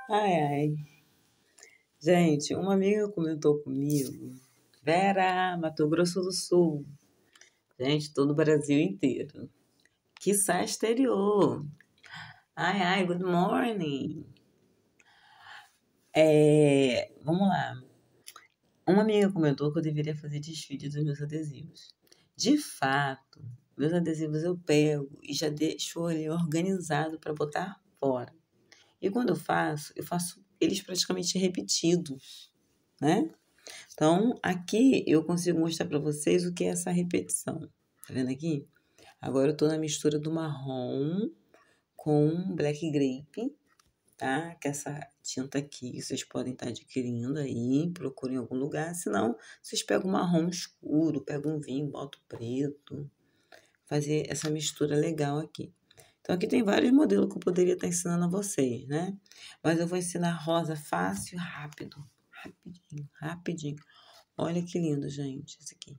Ai, ai. Gente, uma amiga comentou comigo, Vera, Mato Grosso do Sul. Gente, todo o Brasil inteiro. Quiçá exterior. Ai, ai, good morning. Vamos lá. Uma amiga comentou que eu deveria fazer desfile dos meus adesivos. De fato, meus adesivos eu pego e já deixo ali organizado para botar fora. E quando eu faço eles praticamente repetidos, né? Então, aqui eu consigo mostrar para vocês o que é essa repetição. Tá vendo aqui? Agora eu tô na mistura do marrom com black grape, tá? Que é essa tinta aqui vocês podem estar adquirindo aí, procurem em algum lugar. Se não, vocês pegam o marrom escuro, pegam um vinho, botam preto. Fazer essa mistura legal aqui. Então, aqui tem vários modelos que eu poderia estar ensinando a vocês, né? Mas eu vou ensinar rosa fácil e rápido. Rapidinho, rapidinho. Olha que lindo, gente, esse aqui.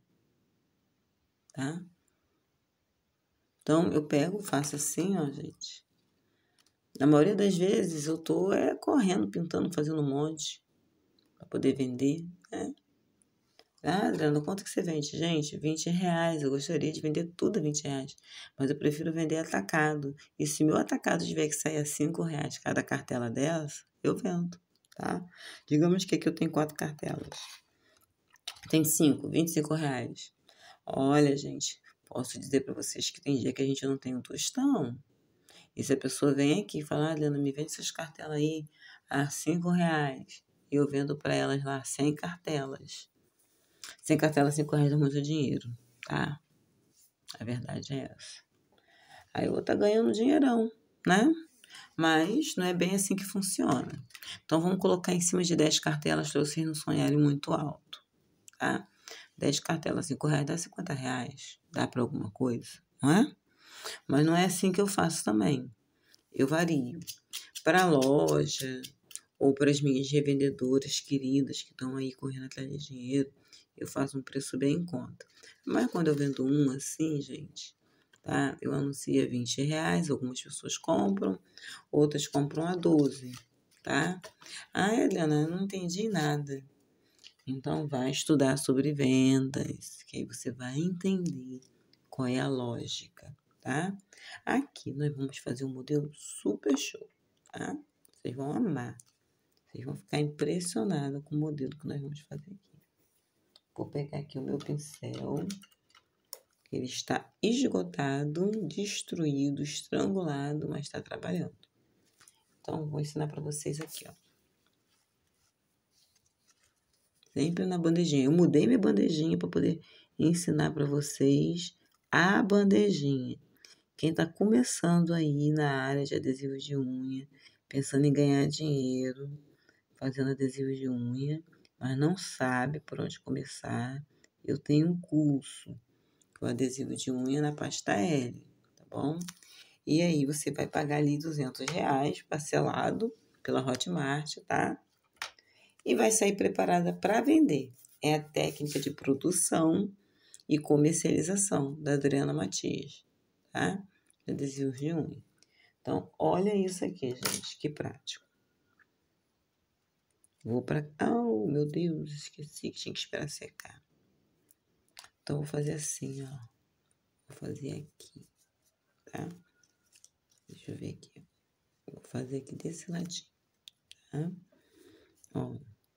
Tá? Então, eu pego, faço assim, ó, gente. Na maioria das vezes, eu tô correndo, pintando, fazendo um monte. Pra poder vender, né? Ah, Adriana, quanto que você vende? Gente, R$ 20. Eu gostaria de vender tudo a R$ 20. Mas eu prefiro vender atacado. E se meu atacado tiver que sair a R$ 5 cada cartela delas, eu vendo, tá? Digamos que aqui eu tenho 4 cartelas. Tem 5, R$ 25. Olha, gente, posso dizer para vocês que tem dia que a gente não tem um tostão. E se a pessoa vem aqui e fala, ah, Adriana, me vende essas cartelas aí a R$ 5. E eu vendo para elas lá 100 cartelas. 100 cartelas, R$ 5 é muito dinheiro, tá? A verdade é essa. Aí eu vou estar ganhando dinheirão, né? Mas não é bem assim que funciona. Então, vamos colocar em cima de 10 cartelas para vocês não sonharem muito alto, tá? 10 cartelas, R$ 5 dá R$ 50. Dá para alguma coisa, não é? Mas não é assim que eu faço também. Eu vario. Para a loja ou para as minhas revendedoras queridas que estão aí correndo atrás de dinheiro, eu faço um preço bem em conta. Mas quando eu vendo um assim, gente, tá? Eu anuncio a R$ 20, algumas pessoas compram, outras compram a 12, tá? Ah, Helena, eu não entendi nada. Então, vai estudar sobre vendas, que aí você vai entender qual é a lógica, tá? Aqui nós vamos fazer um modelo super show, tá? Vocês vão amar. Vocês vão ficar impressionados com o modelo que nós vamos fazer aqui. Vou pegar aqui o meu pincel. Ele está esgotado, destruído, estrangulado, mas está trabalhando. Então, vou ensinar para vocês aqui, ó. Sempre na bandejinha. Eu mudei minha bandejinha para poder ensinar para vocês a bandejinha. Quem está começando aí na área de adesivos de unha, pensando em ganhar dinheiro, fazendo adesivos de unha, mas não sabe por onde começar, eu tenho um curso, que é o adesivo de unha na pasta L, tá bom? E aí você vai pagar ali R$ 200 parcelado pela Hotmart, tá? E vai sair preparada para vender. É a técnica de produção e comercialização da Adriana Matias, tá? Adesivos de unha. Então, olha isso aqui, gente, que prático. Vou para... Oh, meu Deus, esqueci que tinha que esperar secar. Então, vou fazer assim, ó. Vou fazer aqui, tá? Deixa eu ver aqui. Vou fazer aqui desse ladinho, tá? Ó.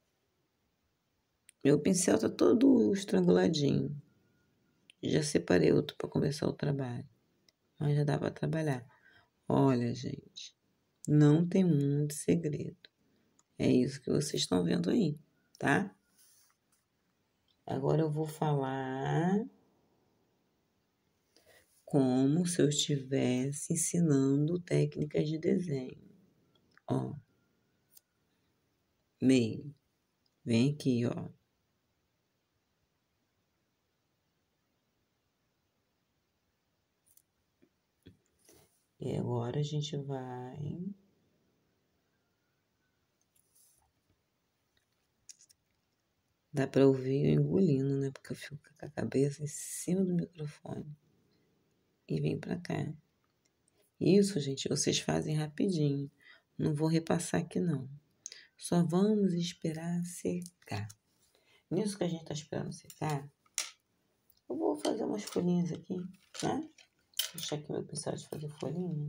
Meu pincel tá todo estranguladinho. Já separei outro para começar o trabalho. Mas já dá para trabalhar. Olha, gente, não tem muito segredo. É isso que vocês estão vendo aí, tá? Agora eu vou falar como se eu estivesse ensinando técnicas de desenho. Ó, meio. Vem aqui, ó. E agora a gente vai... Dá pra ouvir eu engolindo, né? Porque eu fico com a cabeça em cima do microfone. E vem pra cá. Isso, gente, vocês fazem rapidinho. Não vou repassar aqui, não, Só vamos esperar secar. Nisso que a gente tá esperando secar, eu vou fazer umas folhinhas aqui, né? Deixar aqui meu pincel de fazer folhinha.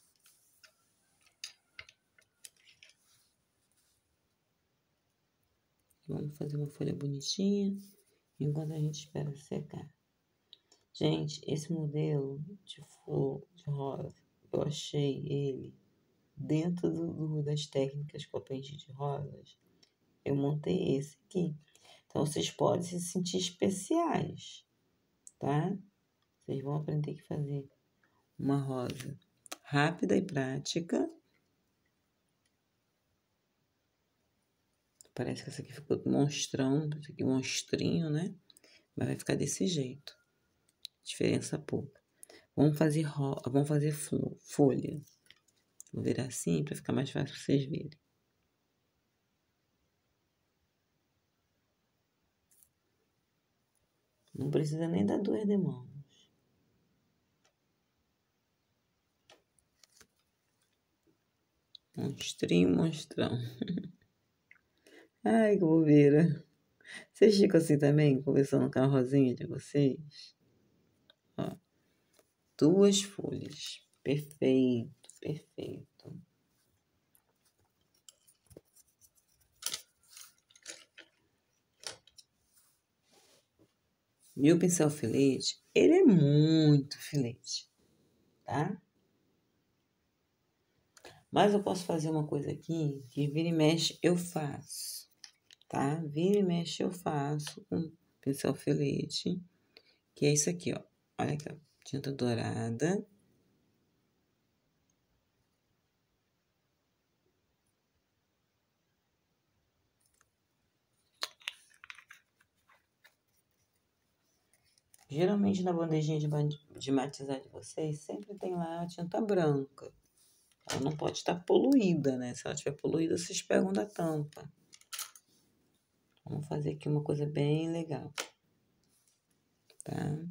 Vamos fazer uma folha bonitinha enquanto a gente espera secar. Gente, esse modelo de flor de rosa, eu achei ele dentro das técnicas que eu aprendi de rosas. Eu montei esse aqui. Então, vocês podem se sentir especiais, tá? Vocês vão aprender a fazer uma rosa rápida e prática. Parece que essa aqui ficou monstrão, esse aqui monstrinho, né? Mas vai ficar desse jeito. Diferença pouca. Vamos fazer folha. Vou virar assim para ficar mais fácil vocês verem. Não precisa nem dar 2 demãos. Monstrinho, monstrão. Ai, que bobeira. Vocês ficam assim também, conversando com a rosinha de vocês? Ó, 2 folhas. Perfeito, perfeito. Meu pincel filete, ele é muito filete, tá? Mas eu posso fazer uma coisa aqui, que vira e mexe eu faço, tá? Vira e mexe eu faço com pincel filete, que é isso aqui, ó. Olha aqui, ó, tinta dourada. Geralmente na bandejinha de matizar de vocês, sempre tem lá a tinta branca. Ela não pode estar poluída, né? Se ela estiver poluída, vocês pegam da tampa. Vamos fazer aqui uma coisa bem legal, tá?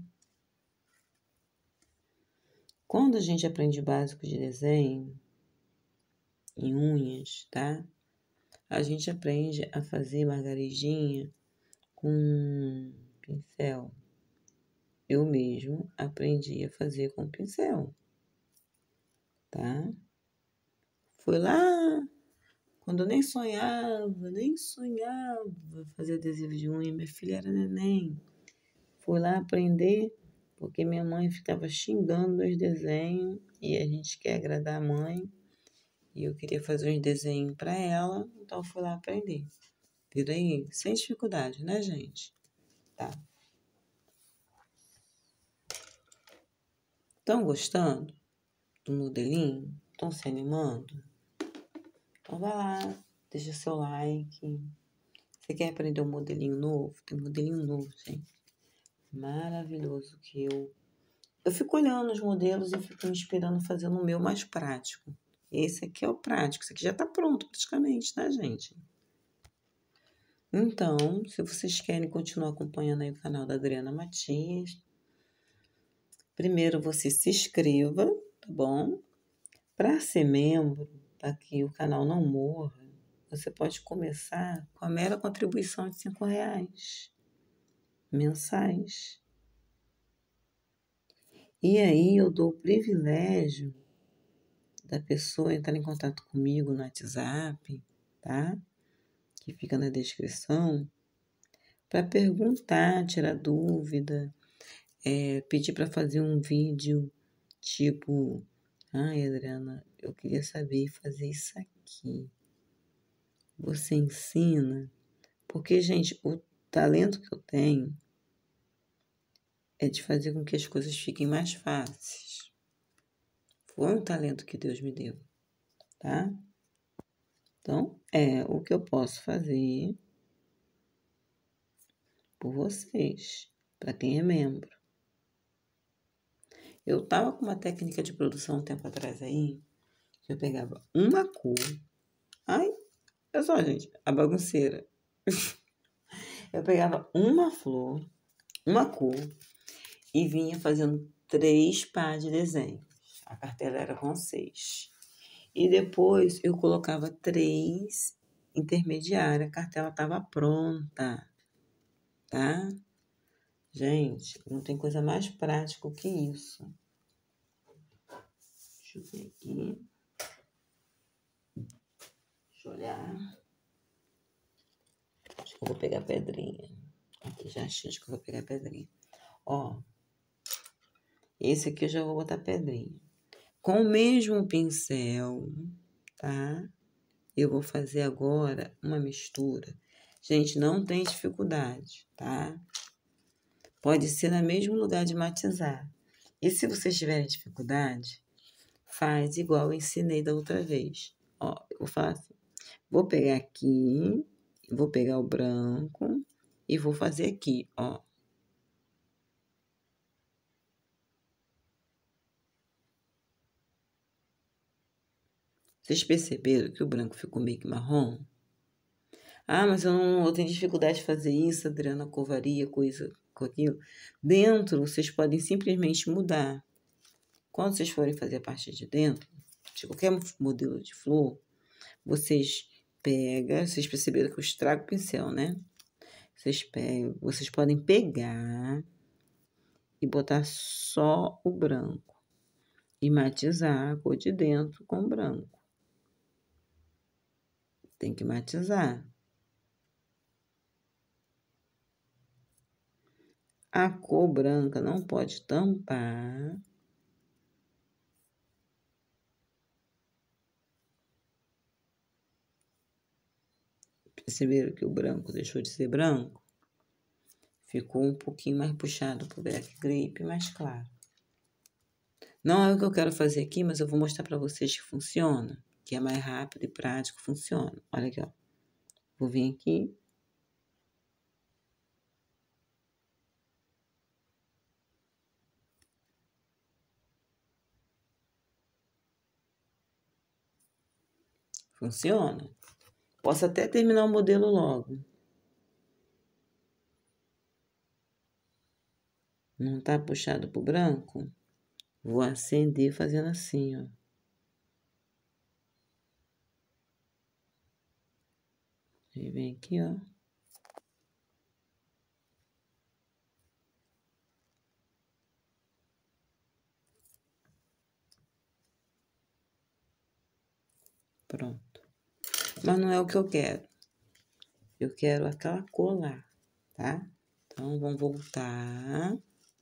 Quando a gente aprende básico de desenho em unhas, tá? A gente aprende a fazer margaridinha com pincel. Eu mesmo aprendi a fazer com pincel, tá? Foi lá quando eu nem sonhava fazer adesivo de unha. Minha filha era neném. Fui lá aprender porque minha mãe ficava xingando meus desenhos e a gente quer agradar a mãe. E eu queria fazer uns desenhos para ela, então fui lá aprender. Viram aí? Sem dificuldade, né, gente? Tá. Estão gostando do modelinho? Estão se animando? Então vai lá, deixa seu like. Você quer aprender um modelinho novo? Tem um modelinho novo, gente. Maravilhoso que eu fico olhando os modelos e fico me inspirando fazendo o meu mais prático. Esse aqui é o prático, esse aqui já tá pronto praticamente, tá, gente? Então, se vocês querem continuar acompanhando aí o canal da Adriana Matias, primeiro você se inscreva, tá bom? Para ser membro, para que o canal não morra, você pode começar com a mera contribuição de R$5 mensais. E aí eu dou o privilégio da pessoa entrar em contato comigo no WhatsApp, tá? Que fica na descrição, para perguntar, tirar dúvida, pedir para fazer um vídeo tipo, ai, Adriana, eu queria saber fazer isso aqui. Você ensina? Porque, gente, o talento que eu tenho é de fazer com que as coisas fiquem mais fáceis. Foi um talento que Deus me deu, tá? Então, é o que eu posso fazer por vocês, para quem é membro. Eu tava com uma técnica de produção um tempo atrás aí, que eu pegava uma cor. Ai, olha só, gente, a bagunceira. Eu pegava uma flor, uma cor, e vinha fazendo 3 pás de desenho. A cartela era com 6. E depois eu colocava 3 intermediária, a cartela estava pronta, tá? Gente, não tem coisa mais prática que isso. Deixa eu ver aqui. Deixa eu olhar. Acho que eu vou pegar a pedrinha. Aqui já achei, acho que eu vou pegar a pedrinha. Ó, esse aqui eu já vou botar pedrinha. Com o mesmo pincel, tá? Eu vou fazer agora uma mistura. Gente, não tem dificuldade, tá? Pode ser no mesmo lugar de matizar. E se vocês tiverem dificuldade, faz igual eu ensinei da outra vez. Ó, eu vou falar assim. Vou pegar aqui, vou pegar o branco e vou fazer aqui, ó. Vocês perceberam que o branco ficou meio que marrom? Ah, mas eu tenho dificuldade de fazer isso, Adriana, covaria, coisa com aquilo. Dentro, vocês podem simplesmente mudar. Quando vocês forem fazer a parte de dentro, de qualquer modelo de flor, vocês pegam, vocês perceberam que eu estrago o pincel, né? Vocês podem pegar e botar só o branco e matizar a cor de dentro com branco. Tem que matizar. A cor branca não pode tampar. Perceberam que o branco deixou de ser branco? Ficou um pouquinho mais puxado pro black grape, mais claro. Não é o que eu quero fazer aqui, mas eu vou mostrar para vocês que funciona, que é mais rápido e prático, funciona. Olha aqui, ó. Vou vir aqui. Funciona. Posso até terminar o modelo logo. Não tá puxado pro branco? Vou acender fazendo assim, ó. E vem aqui, ó. Pronto. Mas não é o que eu quero. Eu quero aquela cor lá, tá? Então, vamos voltar.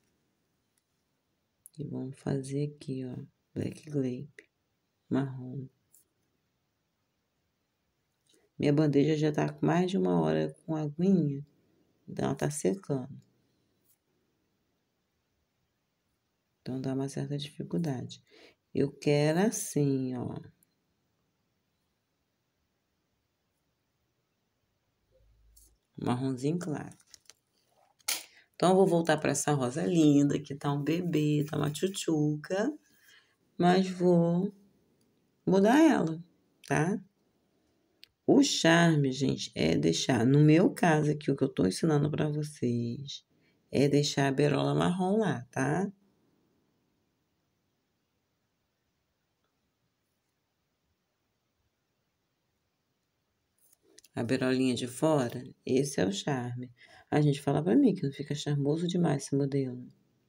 E vamos fazer aqui, ó. Black grape. Marrom. Minha bandeja já tá com mais de 1 hora com aguinha. Então, ela tá secando. Então, dá uma certa dificuldade. Eu quero assim, ó. Marronzinho claro. Então, eu vou voltar para essa rosa linda, que tá um bebê, tá uma tchutchuca. Mas vou mudar ela, tá? O charme, gente, é deixar, no meu caso aqui, o que eu tô ensinando para vocês, é deixar a berola marrom lá, tá? A berolinha de fora, esse é o charme. A gente fala pra mim que não fica charmoso demais esse modelo.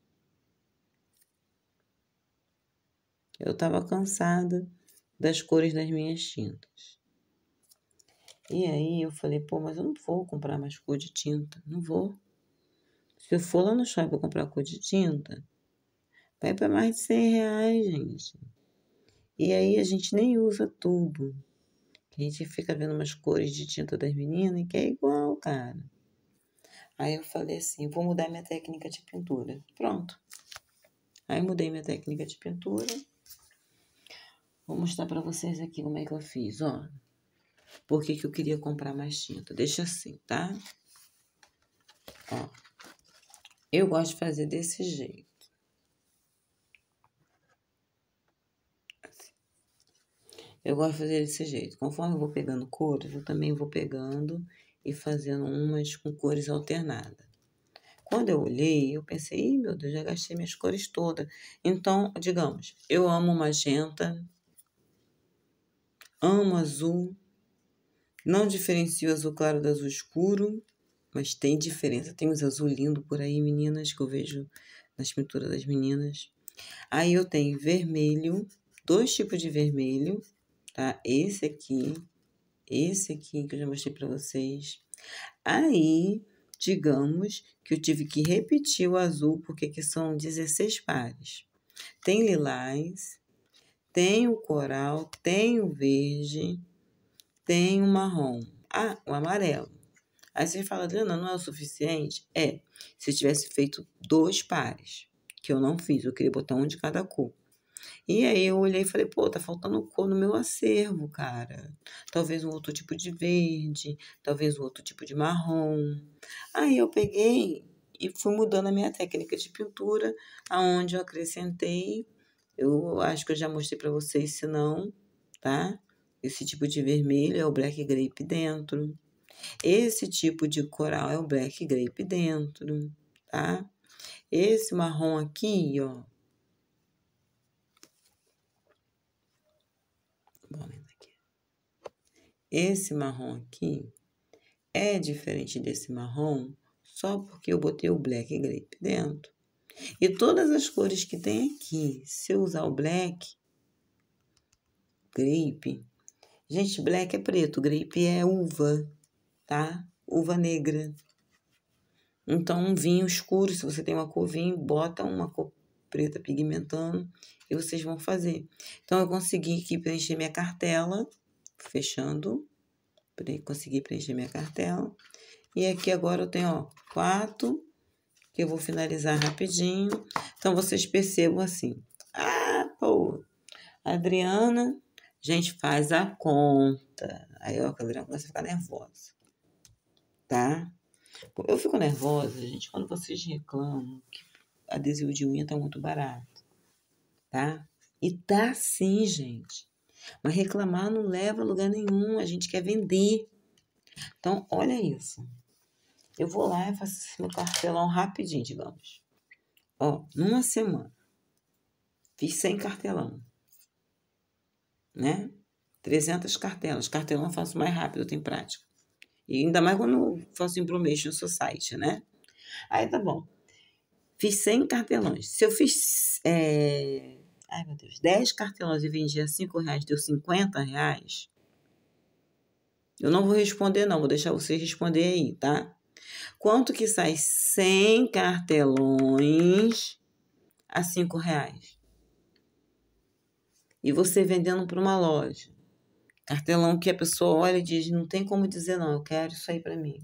Eu tava cansada das cores das minhas tintas. E aí eu falei, pô, mas eu não vou comprar mais cor de tinta, não vou. Se eu for lá no shopping comprar cor de tinta, vai para mais de R$100, gente. E aí a gente nem usa tudo. A gente fica vendo umas cores de tinta das meninas que é igual, cara. Aí eu falei assim, vou mudar minha técnica de pintura. Pronto. Aí mudei minha técnica de pintura. Vou mostrar pra vocês aqui como é que eu fiz, ó. Por que que eu queria comprar mais tinta. Deixa assim, tá? Ó. Eu gosto de fazer desse jeito. Eu gosto de fazer desse jeito. Conforme eu vou pegando cores, eu também vou pegando e fazendo umas com cores alternadas. Quando eu olhei, eu pensei, ih, meu Deus, já gastei minhas cores todas. Então, digamos, eu amo magenta, amo azul, Não diferencio o azul claro do azul escuro, mas tem diferença. Tem uns azul lindo por aí, meninas, que eu vejo nas pinturas das meninas. Aí eu tenho vermelho, 2 tipos de vermelho, tá? Esse aqui que eu já mostrei pra vocês. Aí, digamos que eu tive que repetir o azul, porque aqui são 16 pares. Tem lilás, tem o coral, tem o verde, tem o marrom. Ah, o amarelo. Aí você fala, Adriana, não é o suficiente? É, se eu tivesse feito 2 pares, que eu não fiz, eu queria botar um de cada cor. E aí eu olhei e falei, pô, tá faltando cor no meu acervo, cara. Talvez um outro tipo de verde, talvez um outro tipo de marrom. Aí eu peguei e fui mudando a minha técnica de pintura, aonde eu acrescentei, eu acho que eu já mostrei para vocês, se não, tá? Esse tipo de vermelho é o black grape dentro. Esse tipo de coral é o black grape dentro, tá? Esse marrom aqui, ó. Esse marrom aqui é diferente desse marrom só porque eu botei o black grape dentro. E todas as cores que tem aqui, se eu usar o black grape, gente, black é preto, grape é uva, tá? Uva negra. Então, um vinho escuro, se você tem uma cor vinho, bota uma cor preta pigmentando e vocês vão fazer. Então, eu consegui aqui preencher minha cartela, fechando, consegui preencher minha cartela. E aqui agora eu tenho, ó, 4, que eu vou finalizar rapidinho. Então, vocês percebam assim. Ah, pô, Adriana, gente, faz a conta. Aí, ó, a Adriana começa a ficar nervosa, tá? Eu fico nervosa, gente, quando vocês reclamam que adesivo de unha tá muito barato, tá? E tá sim, gente. Mas reclamar não leva a lugar nenhum, a gente quer vender. Então, olha isso. Eu vou lá e faço esse meu cartelão rapidinho, digamos. Ó, numa semana, fiz 100 cartelão, né? 300 cartelas. Cartelão eu faço mais rápido, eu tenho prática. E ainda mais quando eu faço Embromation Society, né? Aí tá bom. Fiz 100 cartelões. Se eu fiz, ai meu Deus, 10 cartelões e vendi a R$5, deu R$50, eu não vou responder não, vou deixar vocês responder aí, tá? Quanto que sai 100 cartelões a R$5? E você vendendo para uma loja. Cartelão que a pessoa olha e diz, não tem como dizer não, eu quero isso aí para mim.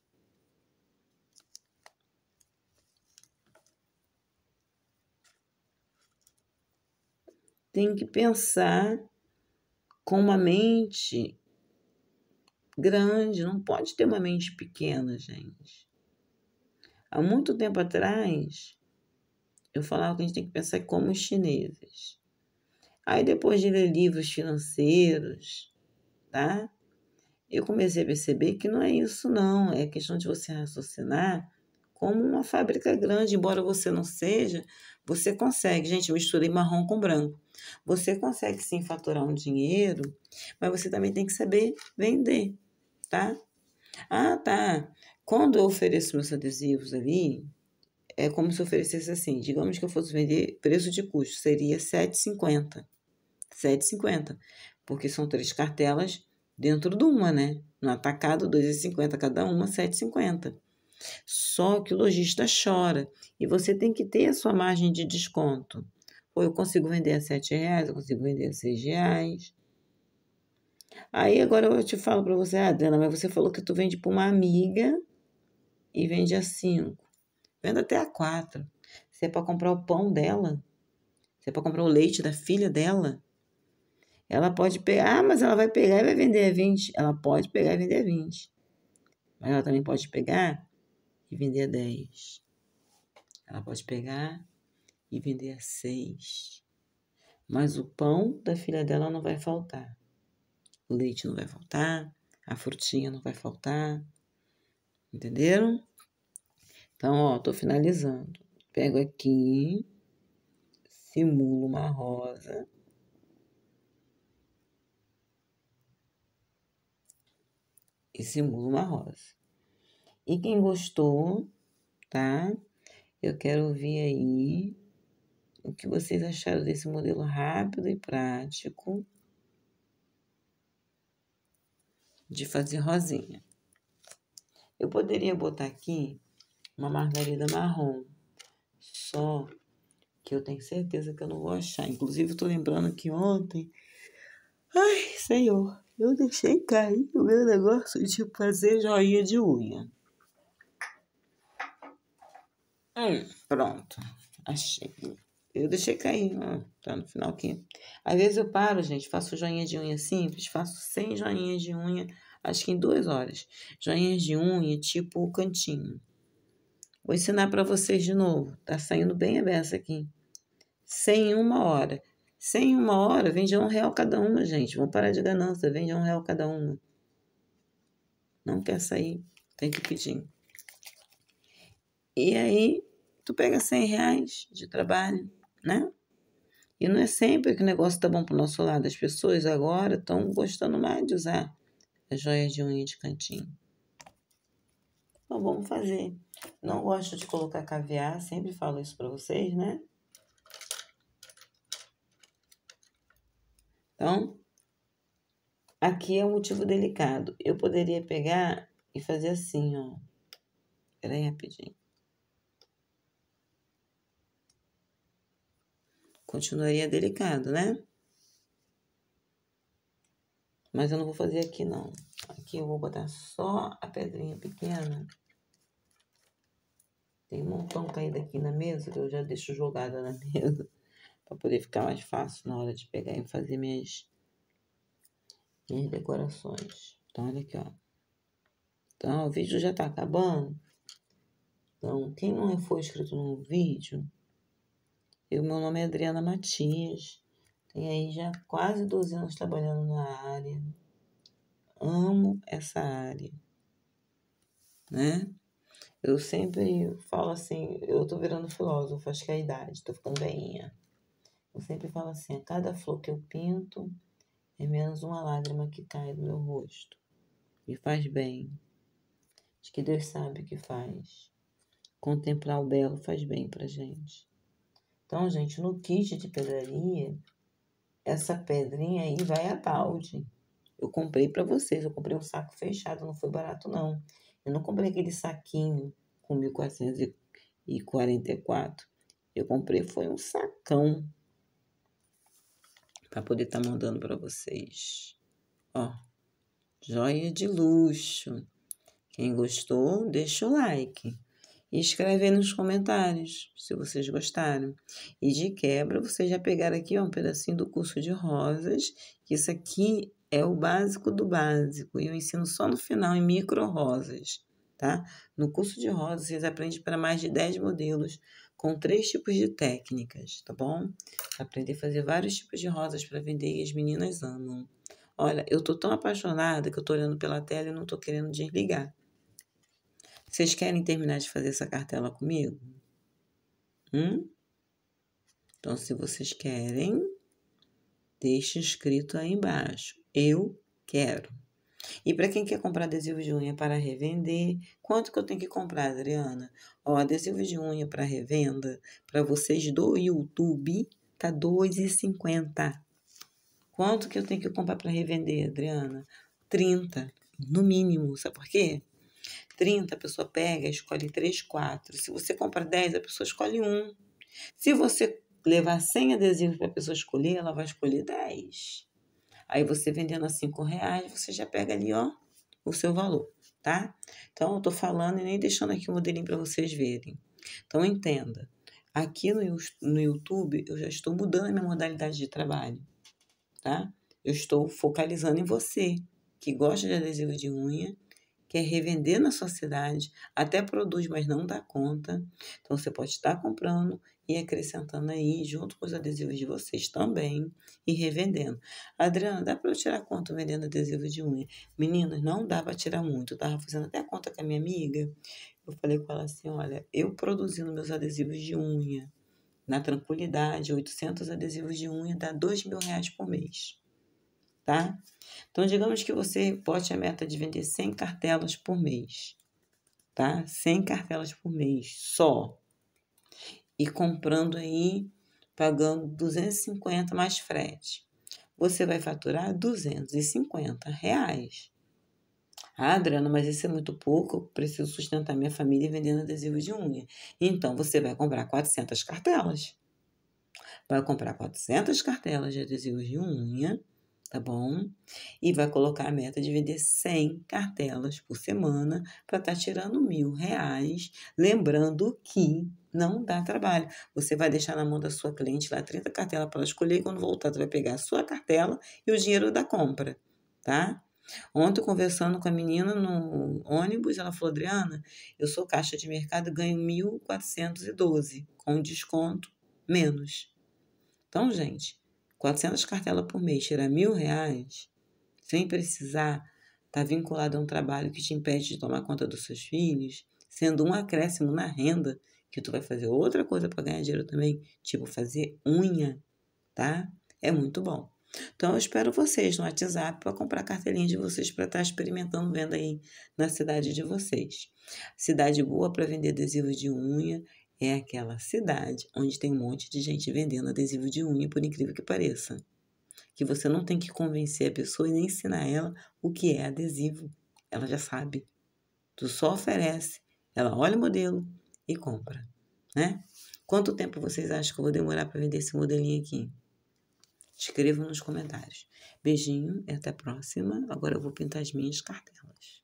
Tem que pensar com uma mente grande, não pode ter uma mente pequena, gente. Há muito tempo atrás, eu falava que a gente tem que pensar como os chineses. Aí depois de ler livros financeiros, tá? Eu comecei a perceber que não é isso não, é questão de você raciocinar como uma fábrica grande, embora você não seja, você consegue. Gente, eu misturei marrom com branco. Você consegue sim faturar um dinheiro, mas você também tem que saber vender, tá? Ah, tá. Quando eu ofereço meus adesivos ali, é como se eu oferecesse assim, digamos que eu fosse vender preço de custo, seria R$7,50. R$7,50, porque são 3 cartelas dentro de uma, né? No atacado, R$2,50 cada uma, R$7,50. Só que o lojista chora e você tem que ter a sua margem de desconto. Ou eu consigo vender a R$7, eu consigo vender a R$6. Aí agora eu te falo para você, Adriana, mas você falou que tu vende para uma amiga e vende a 5. Venda até a 4. Se é para comprar o pão dela, se é para comprar o leite da filha dela, ela pode pegar, mas ela vai pegar e vai vender a 20. Ela pode pegar e vender a 20. Mas ela também pode pegar e vender a 10. Ela pode pegar e vender a 6. Mas o pão da filha dela não vai faltar. O leite não vai faltar, a frutinha não vai faltar. Entenderam? Então, ó, tô finalizando. Pego aqui, simulo uma rosa. e simula uma rosa. E quem gostou, tá? Eu quero ouvir aí o que vocês acharam desse modelo rápido e prático de fazer rosinha. Eu poderia botar aqui uma margarida marrom, só que eu tenho certeza que eu não vou achar. Inclusive, eu tô lembrando que ontem, ai, Senhor, eu deixei cair o meu negócio de fazer joinha de unha. Pronto, achei. Eu deixei cair, ó, tá no final aqui. Às vezes eu paro, gente, faço joinha de unha simples, faço 100 joinhas de unha, acho que em 2 horas. Joinhas de unha, tipo o cantinho. Vou ensinar pra vocês de novo. Tá saindo bem a beça aqui. 100 em 1 hora. 100 em 1 hora, vende R$1 cada uma, gente. Vamos parar de ganância, vende R$1 cada uma. Não quer sair, tem que pedir. E aí, tu pega R$100 de trabalho, né? E não é sempre que o negócio tá bom pro nosso lado. As pessoas agora estão gostando mais de usar as joias de unha de cantinho. Então, vamos fazer. Não gosto de colocar caviar, sempre falo isso pra vocês, né? Então, aqui é um motivo delicado. Eu poderia pegar e fazer assim, ó. Peraí, rapidinho. Continuaria delicado, né? Mas eu não vou fazer aqui, não. Aqui eu vou botar só a pedrinha pequena. Tem um montão caído aqui na mesa, que eu já deixo jogada na mesa. Pra poder ficar mais fácil na hora de pegar e fazer minhas decorações. Então, olha aqui, ó. Então, o vídeo já tá acabando. Então, quem não foi inscrito no vídeo, meu nome é Adriana Matias. Tenho aí já quase 12 anos trabalhando na área. Amo essa área, né? Eu sempre falo assim, eu tô virando filósofo, acho que é a idade, tô ficando velhinha. Eu sempre falo assim, a cada flor que eu pinto, é menos uma lágrima que cai do meu rosto. Me faz bem. Acho que Deus sabe o que faz. Contemplar o belo faz bem pra gente. Então, gente, no kit de pedraria, essa pedrinha aí vai a balde. Eu comprei pra vocês, eu comprei um saco fechado, não foi barato não. Eu não comprei aquele saquinho com 1.444. Eu comprei, foi um sacão pra poder estar mandando pra vocês. Ó, joia de luxo. Quem gostou, deixa o like. E escreve aí nos comentários se vocês gostaram. E de quebra, vocês já pegaram aqui ó, um pedacinho do curso de rosas, que isso aqui é o básico do básico. E eu ensino só no final em micro rosas, tá? No curso de rosas, vocês aprendem para mais de 10 modelos com 3 tipos de técnicas, tá bom? Aprender a fazer vários tipos de rosas para vender e as meninas amam. Olha, eu tô tão apaixonada que eu tô olhando pela tela e não tô querendo desligar. Vocês querem terminar de fazer essa cartela comigo? Então, se vocês querem, deixe escrito aí embaixo. Eu quero. E para quem quer comprar adesivo de unha para revender, quanto que eu tenho que comprar, Adriana? Ó, adesivo de unha para revenda, para vocês do YouTube, tá R$ 2,50. Quanto que eu tenho que comprar para revender, Adriana? 30, no mínimo. Sabe por quê? 30, a pessoa pega, escolhe 3, 4. Se você compra 10, a pessoa escolhe 1. Se você levar 100 adesivos para a pessoa escolher, ela vai escolher 10. Aí você vendendo a R$5, você já pega ali, ó, o seu valor, tá? Então, eu tô falando e nem deixando aqui o modelinho para vocês verem. Então, entenda. Aqui no YouTube, eu já estou mudando a minha modalidade de trabalho, tá? Eu estou focalizando em você, que gosta de adesivo de unha, quer revender na sua cidade, até produz, mas não dá conta. Então, você pode estar comprando e acrescentando aí, junto com os adesivos de vocês também, e revendendo. Adriana, dá para eu tirar quanto vendendo adesivo de unha? Meninas, não dá para tirar muito. Eu estava fazendo até a conta com a minha amiga. Eu falei com ela assim, olha, eu produzindo meus adesivos de unha, na tranquilidade, 800 adesivos de unha dá R$2.000 por mês. tá? Então, digamos que você bote a meta de vender 100 cartelas por mês, tá? 100 cartelas por mês só. E comprando aí, pagando 250 mais frete. Você vai faturar R$ 250. Ah, Adriana, mas isso é muito pouco, eu preciso sustentar minha família vendendo adesivo de unha. Então, você vai comprar 400 cartelas. Vai comprar 400 cartelas de adesivos de unha, tá bom? E vai colocar a meta de vender 100 cartelas por semana para estar tirando R$ 1.000. Lembrando que não dá trabalho. Você vai deixar na mão da sua cliente lá 30 cartelas para ela escolher e quando voltar, você vai pegar a sua cartela e o dinheiro da compra, tá? Ontem, conversando com a menina no ônibus, ela falou, Adriana, eu sou caixa de mercado e ganho 1.412, com desconto menos. Então, gente, 400 cartelas por mês, tirar R$ 1.000, sem precisar estar vinculado a um trabalho que te impede de tomar conta dos seus filhos, sendo um acréscimo na renda, que tu vai fazer outra coisa para ganhar dinheiro também, tipo fazer unha, tá? É muito bom. Então, eu espero vocês no WhatsApp para comprar a cartelinha de vocês para estar experimentando venda aí na cidade de vocês. Cidade boa para vender adesivo de unha é aquela cidade onde tem um monte de gente vendendo adesivo de unha, por incrível que pareça. Que você não tem que convencer a pessoa e nem ensinar ela o que é adesivo. Ela já sabe. Tu só oferece, ela olha o modelo e compra, né? Quanto tempo vocês acham que eu vou demorar para vender esse modelinho aqui? Escrevam nos comentários. Beijinho e até a próxima. Agora eu vou pintar as minhas cartelas.